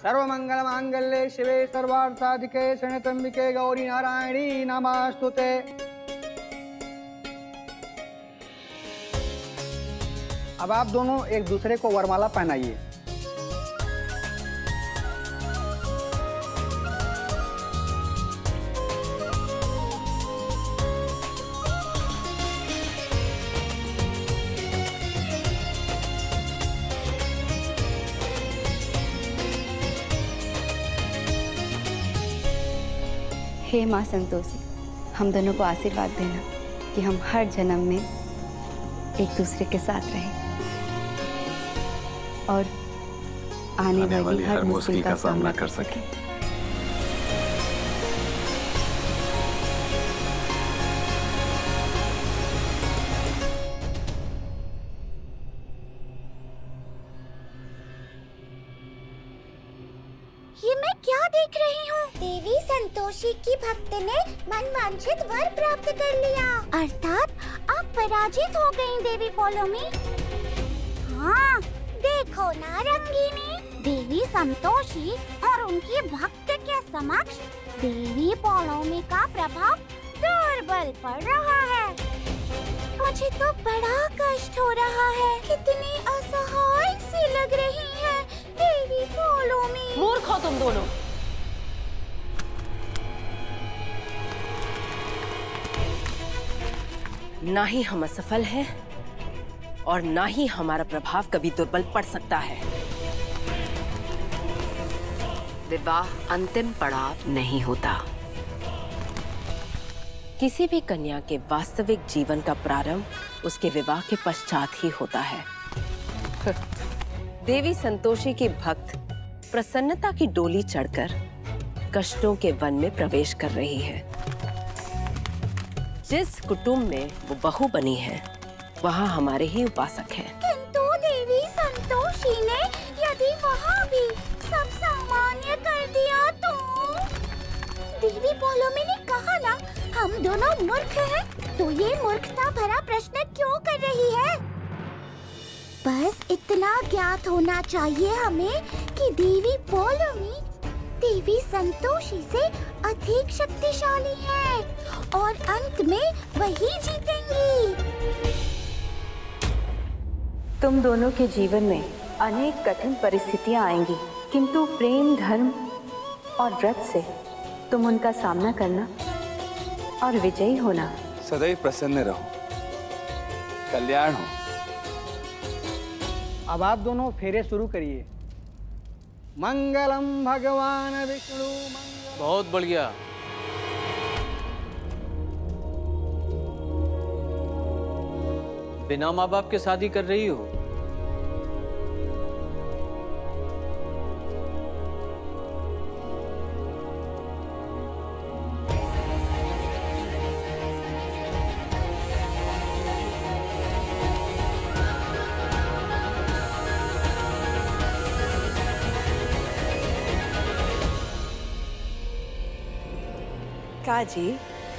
सर्वमंगल मांगल्ये शिवे सर्वार्थसाधिके शरण्ये गौरी नारायणी नमोस्तुते। अब आप दोनों एक दूसरे को वरमाला पहनाइए। हे माँ संतोषी, हम दोनों को आशीर्वाद देना कि हम हर जन्म में एक दूसरे के साथ रहें और आने वाली हर मुश्किल का सामना कर सकें। ये मैं क्या देख रही हूँ? देवी संतोषी की भक्त ने मनवांछित वर प्राप्त कर लिया, अर्थात आप पराजित हो गयी देवी पोलोमी। हाँ, देखो ना रंगीनी, देवी संतोषी और उनकी भक्त के समक्ष देवी पोलोमी का प्रभाव दुर्बल पड़ रहा है। मुझे तो बड़ा कष्ट हो रहा है। कितनी असहाय सी लग रही है देवी पोलोमी। मूर्ख हो तुम दोनों। ना ही हम असफल हैं और ना ही हमारा प्रभाव कभी दुर्बल पड़ सकता है। विवाह अंतिम पड़ाव नहीं होता। किसी भी कन्या के वास्तविक जीवन का प्रारंभ उसके विवाह के पश्चात ही होता है। देवी संतोषी की भक्त प्रसन्नता की डोली चढ़कर कष्टों के वन में प्रवेश कर रही है। जिस कुटुंब में वो बहू बनी है, वहाँ हमारे ही उपासक हैं। किंतु देवी संतोषी ने यदि वहाँ भी सब सामान्य कर दिया तो? देवी पोलोमी ने कहा ना, हम दोनों मूर्ख हैं, तो ये मूर्खता भरा प्रश्न क्यों कर रही है? बस इतना ज्ञात होना चाहिए हमें कि देवी पोलोमी देवी संतोषी से अधिक शक्तिशाली है और अंत में वही जीतेंगी। तुम दोनों के जीवन में अनेक कठिन परिस्थितियां आएंगी, किंतु प्रेम, धर्म और व्रत से तुम उनका सामना करना और विजयी होना। सदैव प्रसन्न रहो, कल्याण हो। अब आप दोनों फेरे शुरू करिए। मंगलम भगवान विष्णु मंगलम। बहुत बढ़िया। बिना माँ बाप के शादी कर रही हो? काजी,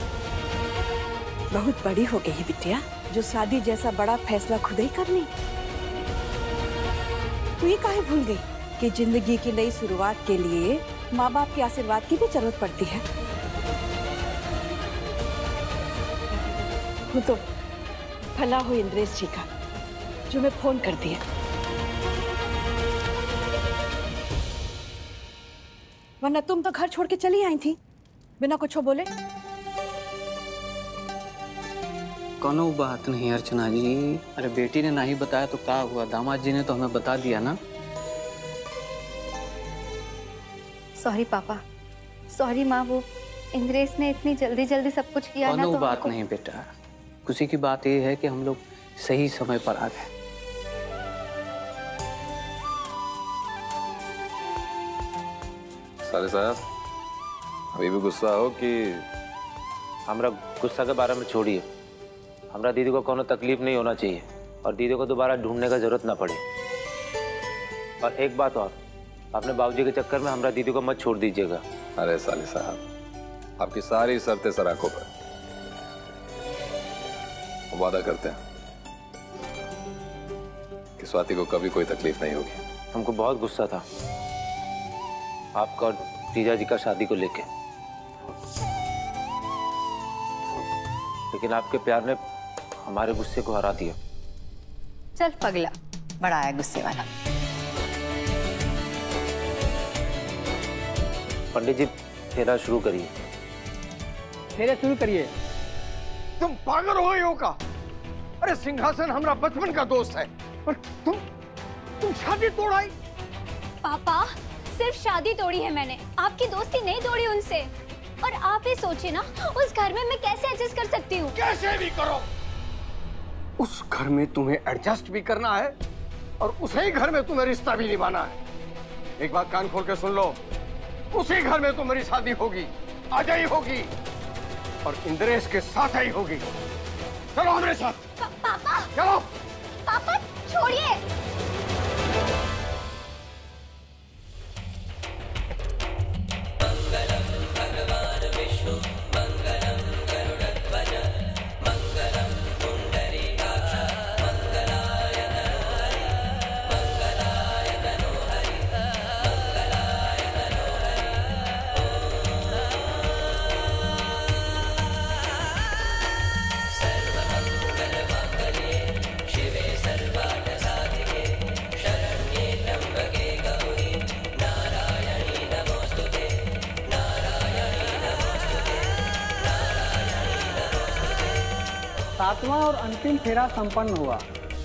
बहुत बड़ी हो गई बिटिया, जो शादी जैसा बड़ा फैसला खुद ही करनी। तू ये काहे भूल गई कि जिंदगी की नई शुरुआत के लिए माँ बाप के आशीर्वाद की भी जरूरत पड़ती है। वो तो भला हो इंद्रेश जी का, जो मैं फोन कर दिया, वरना तुम तो घर छोड़ के चली आई थी बिना कुछ बोले। कोनो बात नहीं अर्चना जी। अरे बेटी ने नहीं बताया तो क्या हुआ, दामाद जी ने तो हमें बता दिया ना। सॉरी पापा, सॉरी माँ, वो इंद्रेश ने इतनी जल्दी जल्दी सब कुछ किया ना। कोनो बात नहीं बेटा, खुशी की बात ये है कि हम लोग सही समय पर आ गए। साले साहब, अभी भी गुस्सा हो कि? हमरा गुस्सा के बारे में छोड़िए। हमरा दीदी को कोनो तकलीफ नहीं होना चाहिए और दीदी को दोबारा ढूंढने का जरूरत ना पड़े। और एक बात और, अपने बाबूजी के चक्कर में हमरा दीदी को मत छोड़ दीजिएगा। अरे साले साहब, आपकी सारी शर्तें सर आंखों पर। वादा करते हैं कि स्वाति को कभी कोई तकलीफ नहीं होगी। हमको बहुत गुस्सा था, आपका और जीजा जी का शादी को लेके, लेकिन आपके प्यार ने हमारे गुस्से को हरा दिया। चल पगला, बड़ा है गुस्से वाला। पंडित जी फेरा शुरू करिए। फेरे शुरू करिए। तुम पागल हो गए हो का? अरे सिंहासन हमारा बचपन का दोस्त है और तुम शादी तोड़ाई। पापा सिर्फ शादी तोड़ी है मैंने, आपकी दोस्ती नहीं तोड़ी उनसे। और आप ही सोचिए ना, उस घर में मैं कैसे एडजस्ट कर सकती हूँ? कैसे भी करो, उस घर में तुम्हें एडजस्ट भी करना है और उसी ही घर में तुम्हें रिश्ता भी निभाना है। एक बात कान खोल के सुन लो, उसी घर में तुम्हारी शादी होगी, आज ही होगी और इंद्रेश के साथ ही होगी। चलो हमारे साथ। पापा चलो। पापा छोड़िए। सातवां और अंतिम फेरा संपन्न हुआ।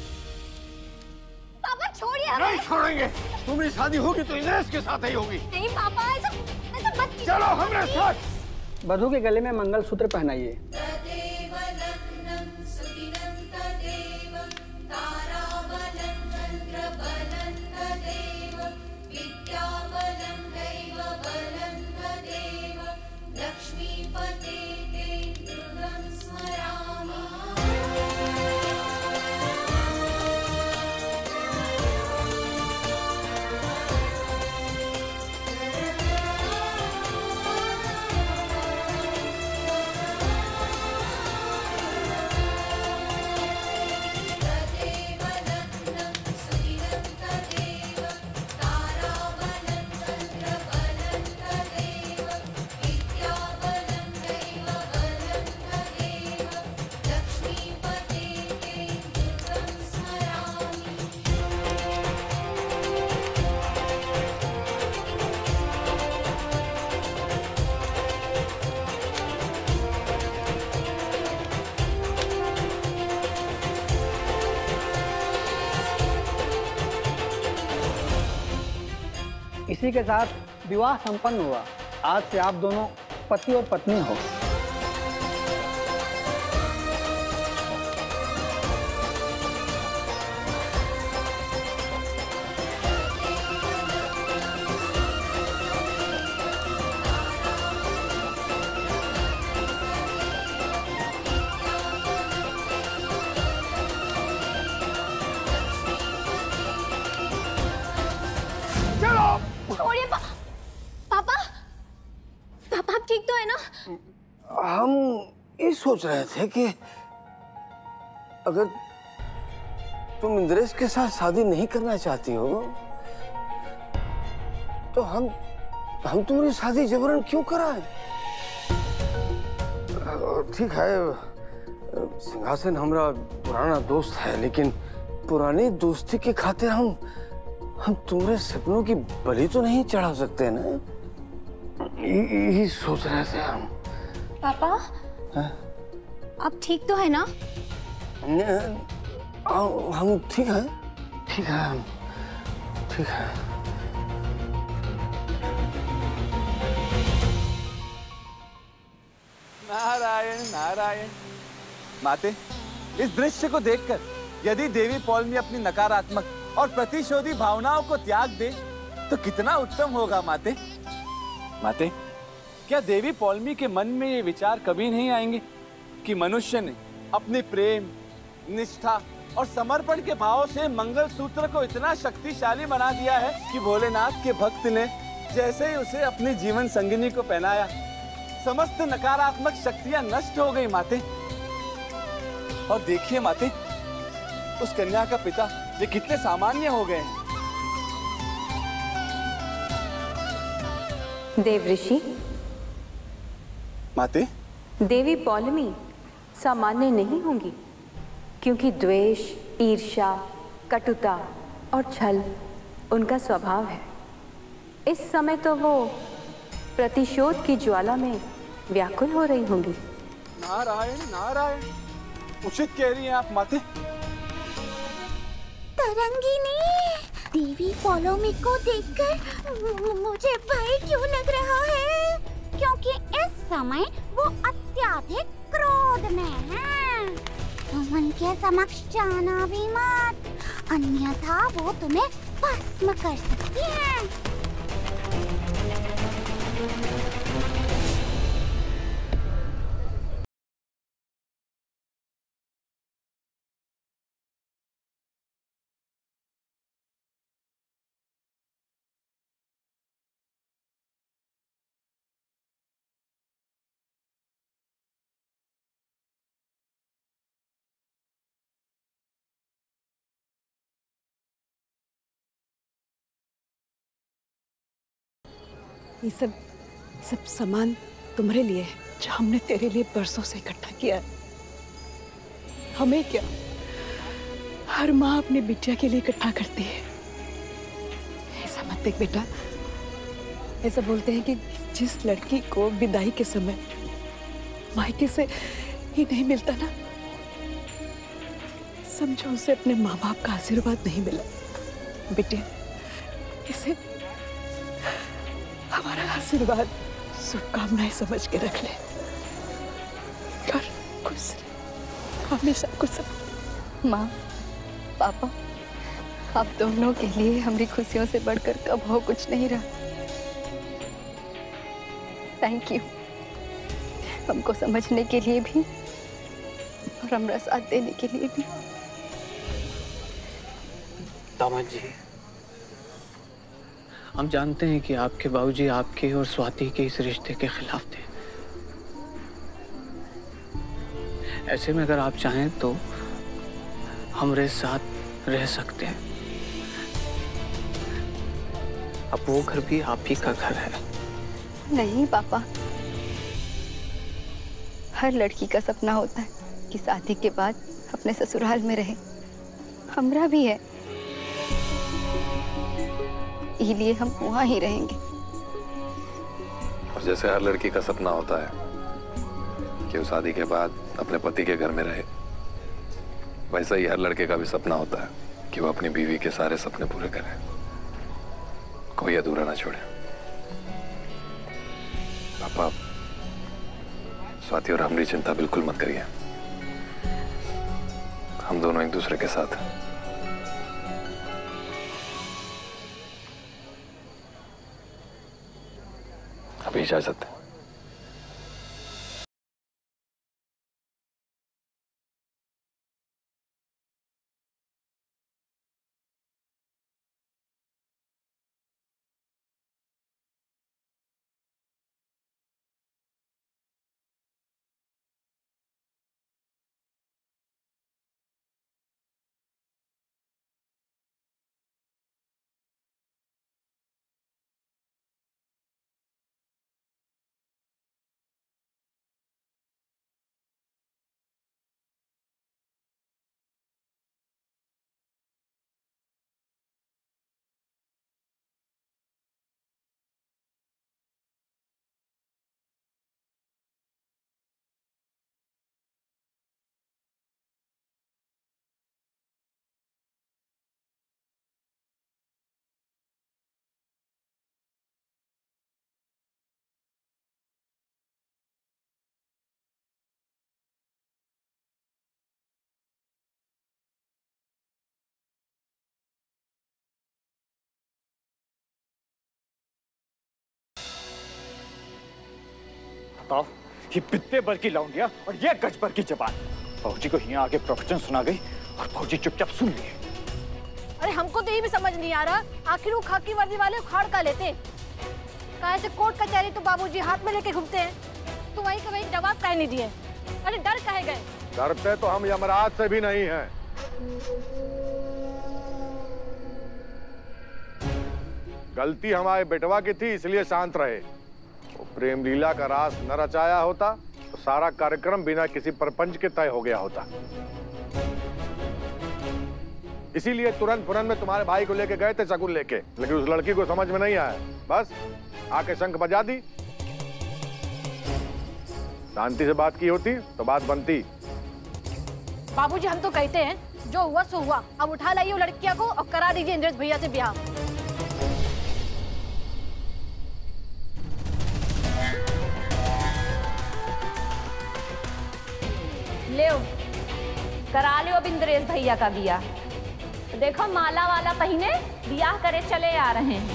पापा छोड़िए। नहीं छोड़ेंगे, तुम्हारी शादी होगी तो इंद्रेश के साथ ही होगी। नहीं पापा, ऐसा मत कीजिए। चलो हमारे साथ। वधू के गले में मंगलसूत्र पहनाइए। इसी के साथ विवाह संपन्न हुआ। आज से आप दोनों पति और पत्नी हो। छोड़िए पापा। पापा आप ठीक तो है ना? हम ये सोच रहे थे कि अगर तुम इंद्रेश के साथ शादी नहीं करना चाहती हो तो हम तुम्हारी शादी जबरन क्यों कराएं? ठीक है, सिंहासन हमारा पुराना दोस्त है, लेकिन पुरानी दोस्ती के खातिर हम तुम्हारे सपनों की बलि तो नहीं चढ़ा सकते ना। यही सोच रहे थे हम। पापा आप ठीक तो है ना? हम ठीक है, ठीक है, हम ठीक है। नारायण नारायण। माते, इस दृश्य को देखकर यदि देवी पौलमी अपनी नकारात्मक और प्रतिशोधी भावनाओं को त्याग दे तो कितना उत्तम होगा माते। माते, क्या देवी पौलमी के मन में ये विचार कभी नहीं आएंगे कि मनुष्य ने अपने प्रेम, निष्ठा और समर्पण के भाव से मंगलसूत्र को इतना शक्तिशाली बना दिया है कि भोलेनाथ के भक्त ने जैसे ही उसे अपनी जीवन संगिनी को पहनाया, समस्त नकारात्मक शक्तियां नष्ट हो गई माते। और देखिए माते, उस कन्या का पिता वे कितने सामान्य हो गए हैं। देवऋषि, माते, देवी पौलमी सामान्य नहीं होंगी, क्योंकि द्वेष, ईर्ष्या, कटुता और छल उनका स्वभाव है। इस समय तो वो प्रतिशोध की ज्वाला में व्याकुल हो रही होंगी। नारायण नारायण, उचित कह रही हैं आप माते। तरंगिनी, देवी पौलोमी को देखकर मुझे भय क्यों लग रहा है? क्योंकि इस समय वो अत्याधिक क्रोध में है। तुम उनके समक्ष जाना भी मत, अन्यथा वो तुम्हें भस्म कर सकती हैं। ये सब सामान तुम्हारे लिए है, जो हमने तेरे लिए बरसों से इकट्ठा किया है। हमें क्या, हर माँ अपने बिटिया के लिए इकट्ठा करती है। ऐसा मत देख बेटा, ऐसा बोलते हैं कि जिस लड़की को विदाई के समय मायके से ही नहीं मिलता ना, समझो उसे अपने माँ बाप का आशीर्वाद नहीं मिला। बेटे, इसे हमारा आशीर्वाद, शुभकामनाएं समझ के रख ले और खुश रहे, हमेशा खुश रहे। माँ, पापा, आप दोनों के लिए हमारी खुशियों से बढ़कर कब हो कुछ नहीं रहा। थैंक यू, हमको समझने के लिए भी और हमारा साथ देने के लिए भी। दामाद जी, हम जानते हैं कि आपके बाबूजी आपके और स्वाति के इस रिश्ते के खिलाफ थे। ऐसे में अगर आप चाहें तो हमारे साथ रह सकते हैं। अब वो घर भी आप ही का घर है। नहीं पापा, हर लड़की का सपना होता है कि शादी के बाद अपने ससुराल में रहे। हमरा भी है, इसलिए हम वहाँ ही रहेंगे। और जैसे हर लड़की का सपना होता है कि वो शादी के बाद अपने पति के घर में रहे, वैसा ही हर लड़के का भी सपना होता है कि वो अपनी बीवी के सारे सपने पूरे करे, कोई अधूरा ना छोड़े। पापा, स्वाति और हमारी चिंता बिल्कुल मत करिए, हम दोनों एक दूसरे के साथ हैं। अभी इजाजत है। बताओ, ये बित्ते भर की लौंडिया और ये गज भर की जबान फौजी को यहाँ आगे प्रवचन सुना गई और फौजी चुपचाप सुन लिए। अरे हमको तो ये भी समझ नहीं आ रहा, आखिर वो खाकी वर्दी वाले उखाड़ का लेते कहाँ से? कोर्ट कचहरी तो बाबूजी हाथ में लेके घूमते हैं, तो वही का वही जवाब कहे नहीं दिए। अरे डर कहे गए? डरते तो हम यमराज से भी नहीं हैं। गलती हमारे बेटवा की थी, इसलिए शांत रहे। तो प्रेम लीला का रास न रचाया होता तो सारा कार्यक्रम बिना किसी परपंच के तय हो गया होता। इसीलिए तुरंत फुरंत में तुम्हारे भाई को लेके गए थे शगुन लेके, लेकिन उस लड़की को समझ में नहीं आया, बस आके शंख बजा दी। शांति से बात की होती तो बात बनती। बाबूजी हम तो कहते हैं जो हुआ सो हुआ, अब उठा लाइए वो लड़कियां को और करा दीजिए इंद्रेश भैया से ब्याह। ले करा लो अब इंद्रेश भैया का बियाह। देखो माला वाला पहिने बियाह करे चले आ रहे हैं।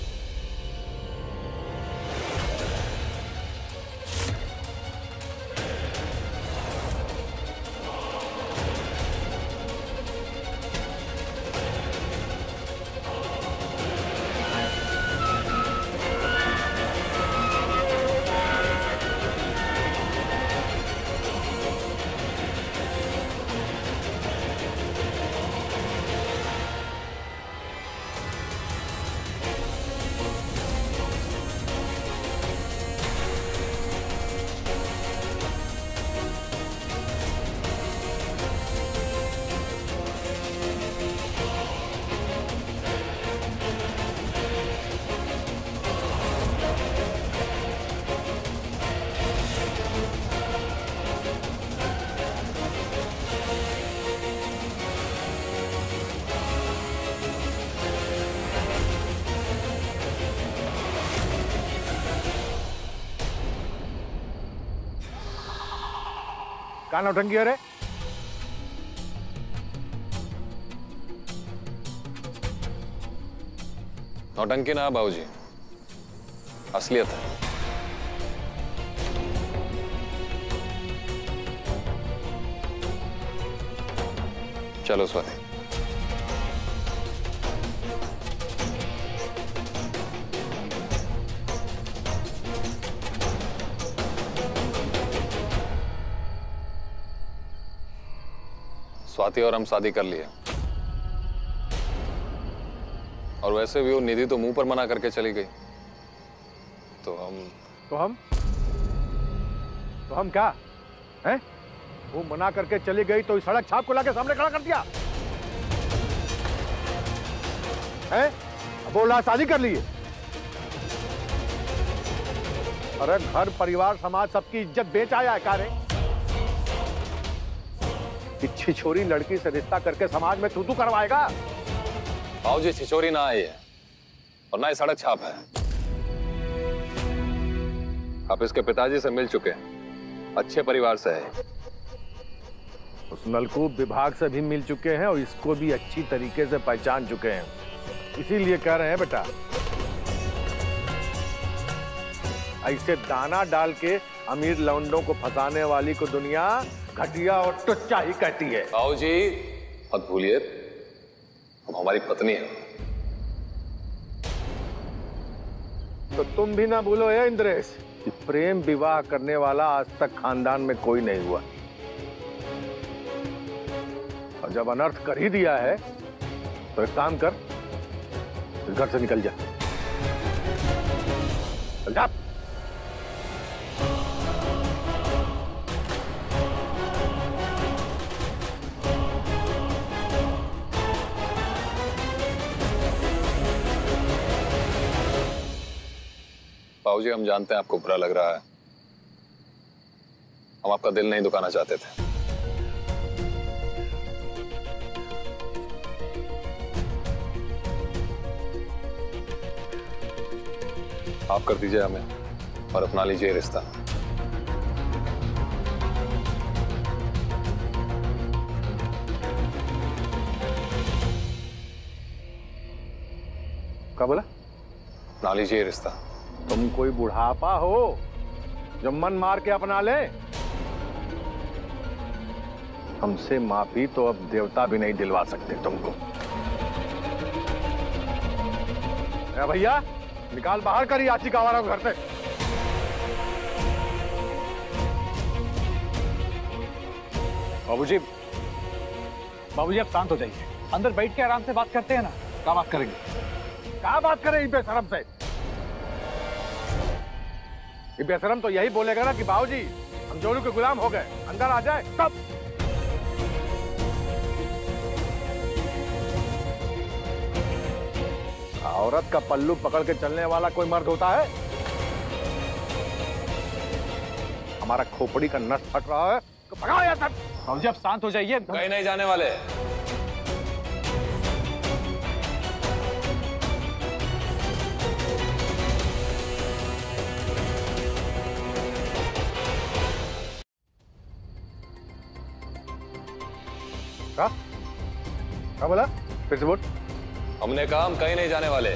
क्या नौटंकी है रे? नौटंकी ना बाबूजी, असलियत है। चलो स्वाति। स्वाति और हम शादी कर लिए, और वैसे भी वो निधि तो मुंह पर मना करके चली गई, तो हम क्या हैं? वो मना करके चली गई तो इस सड़क छाप को लाके सामने खड़ा कर दिया है? बोल रहा शादी कर ली है। अरे घर परिवार समाज सबकी इज्जत बेच आया है का रे? छिछोरी लड़की से रिश्ता करके समाज में तू करवाएगा? बाबूजी छिछोरी ना आई है और ना ही सड़क छाप है। आप इसके पिताजी से मिल चुके हैं, अच्छे परिवार से है। उस नलकूप विभाग से भी मिल चुके हैं और इसको भी अच्छी तरीके से पहचान चुके हैं, इसीलिए कह रहे हैं बेटा ऐसे दाना डाल के अमीर लौंडों को फंसाने वाली को दुनिया घटिया और टुच्चा ही कहती है। बाबूजी मत भूलिए, हम हमारी पत्नी है। तो तुम भी ना भूलो है इंद्रेश, प्रेम विवाह करने वाला आज तक खानदान में कोई नहीं हुआ, और जब अनर्थ कर ही दिया है तो एक काम कर, घर से निकल जा। चल जा। बाबूजी हम जानते हैं आपको बुरा लग रहा है, हम आपका दिल नहीं दुखाना चाहते थे। आप कर दीजिए हमें और अपना लीजिए रिश्ता। क्या बोला? अपना लीजिए रिश्ता। तुम कोई बुढ़ापा हो जो मन मार के अपना ले? हमसे माफी तो अब देवता भी नहीं दिलवा सकते तुमको। भैया निकाल बाहर करी आची का आवारा घर से। बाबूजी आप शांत हो जाइए, अंदर बैठ के आराम से बात करते हैं ना। क्या बात करेंगे? क्या बात करें बेशरम से? ये बेशरम तो यही बोलेगा ना कि बाबूजी हम जोरू के गुलाम हो गए, अंदर आ जाए तब। औरत का पल्लू पकड़ के चलने वाला कोई मर्द होता है? हमारा खोपड़ी का नस फट रहा है तो भगाओ यहाँ तक। बाबूजी आप शांत हो जाइए। कहीं नहीं जाने वाले। क्या बोला? फिर से बोल। हमने कहा हम कहीं नहीं जाने वाले,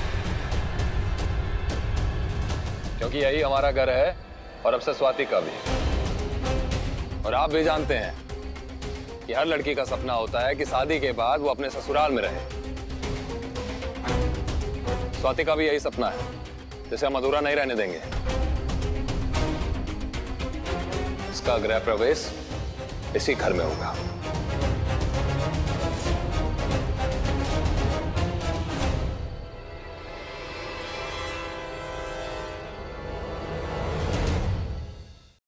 क्योंकि यही हमारा घर है और अब से स्वाति का भी। और आप भी जानते हैं कि हर लड़की का सपना होता है कि शादी के बाद वो अपने ससुराल में रहे। स्वाति का भी यही सपना है, जिसे हम अधूरा नहीं रहने देंगे। इसका गृह प्रवेश इसी घर में होगा।